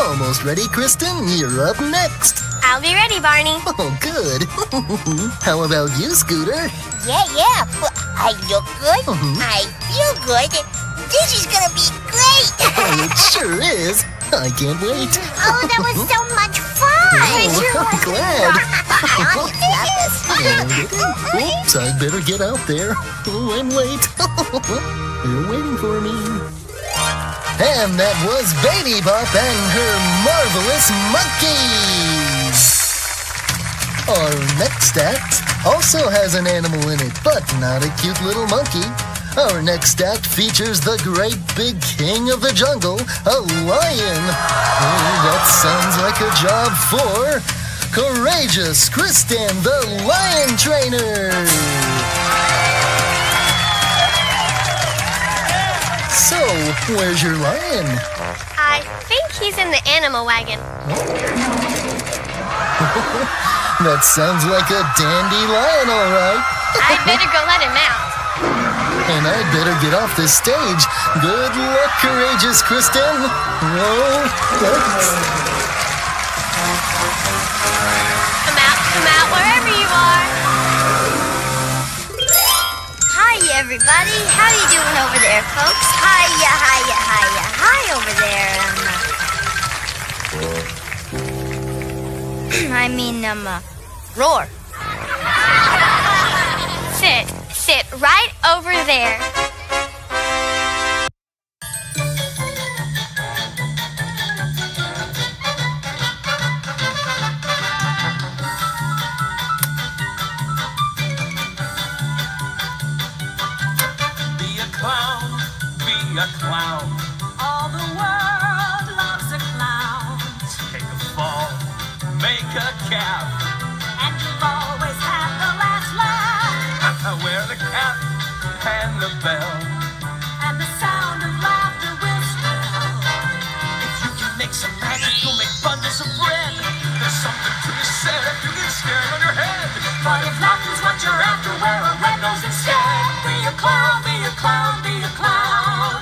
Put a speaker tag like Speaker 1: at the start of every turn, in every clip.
Speaker 1: Almost ready, Kristen? You're up next.
Speaker 2: I'll be ready, Barney.
Speaker 1: Oh, good. How about you, Scooter?
Speaker 3: Yeah. Well, I look good. I feel good. This is gonna be great.
Speaker 1: It sure is. I can't wait.
Speaker 3: Oh, that was so much fun.
Speaker 1: I'm glad.
Speaker 3: Yes.
Speaker 1: Oops, I'd better get out there. Oh, and wait. They're waiting for me. And that was Baby Bop and her marvelous monkeys. Our next act also has an animal in it, but not a cute little monkey. Our next act features the great big king of the jungle, a lion. Oh, that sounds like a job for Courageous Kristen, the lion trainer. So, where's your lion?
Speaker 2: I think he's in the animal wagon.
Speaker 1: That sounds like a dandy lion, all right.
Speaker 2: I'd better go let him out.
Speaker 1: And I'd better get off this stage. Good luck, Courageous Kristen. Whoa.
Speaker 2: Come out, wherever you are.
Speaker 3: Hi, everybody. How you doing over there, folks? Hiya, hi over there. I mean, roar.
Speaker 2: Sit right over there.
Speaker 4: Be a clown. All the world loves a clown. Take a fall, make a cap, and you'll always have the last laugh. Wear the cap and the bell, and the sound of laughter will swell. If you can make some magic, you'll make bundles of bread. There's something to be said if you get scared on your head. But if laughter's what you're after, wear a red nose instead. Be a clown, be a clown, be a clown.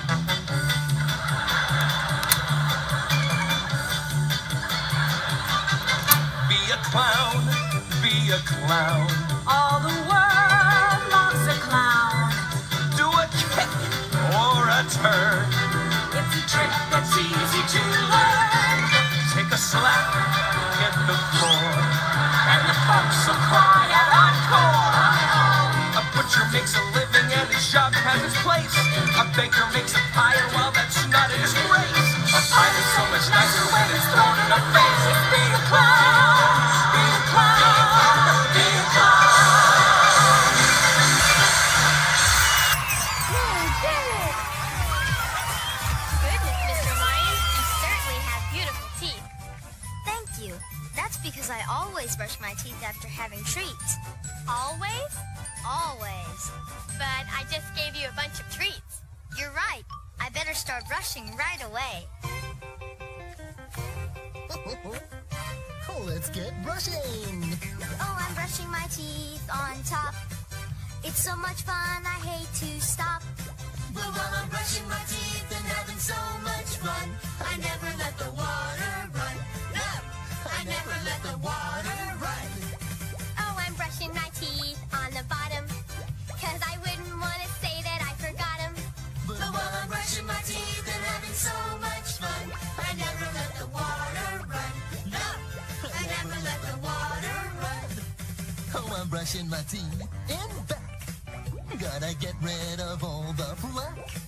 Speaker 4: Be a clown, be a clown. All the world loves a clown. Do a kick or a turn. It's a trick that's easy to learn. Take a slap, hit the floor, and the folks will cry out encore. A butcher makes a living and his shop has its place. A baker makes a pie, and well, that's not a disgrace. A pie is so much nicer when it's thrown in a face. Be a clown, be a clown, be a clown.
Speaker 2: Goodness, Mr. Lion, you certainly have beautiful teeth.
Speaker 3: Thank you. That's because I always brush my teeth after having treats.
Speaker 2: Always?
Speaker 3: Always.
Speaker 2: But I just gave you a bunch of treats.
Speaker 3: You're right. I better start brushing right away.
Speaker 1: Let's get brushing.
Speaker 3: Oh, I'm brushing my teeth on top. It's so much fun, I hate to stop.
Speaker 5: But while I'm brushing my teeth and having so much fun, I never let the water run. No, I never let the water run.
Speaker 2: Oh, I'm brushing my teeth on the bottom, 'cause I wouldn't want to say that I forgot them.
Speaker 5: But while I'm brushing my teeth and having so much fun, I never let the water run. No, I never let the water run.
Speaker 1: Oh, I'm brushing my teeth and back. Gotta get rid of all the plaque.